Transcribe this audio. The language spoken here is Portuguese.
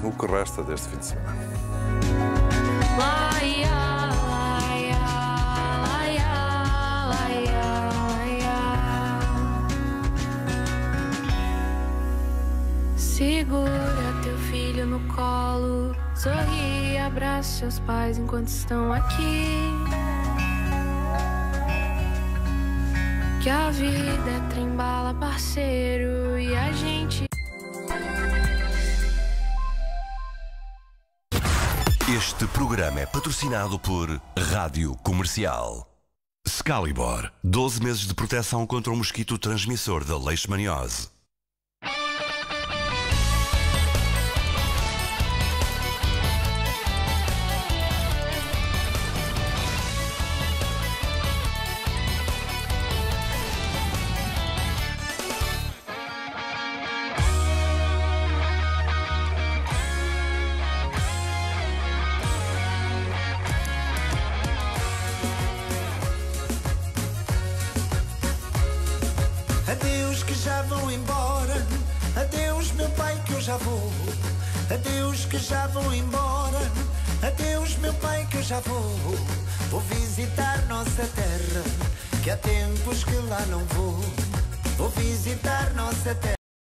o que resta deste fim de semana. Segura teu filho no colo, sorri e abraça seus pais enquanto estão aqui. Que a vida é trem-bala, parceiro, e a gente... Este programa é patrocinado por Rádio Comercial. Excalibur, 12 meses de proteção contra o mosquito transmissor da leishmaniose. Adeus que já vão embora, adeus meu pai que eu já vou. Adeus que já vão embora, adeus meu pai que eu já vou. Vou visitar nossa terra, que há tempos que lá não vou. Vou visitar nossa terra.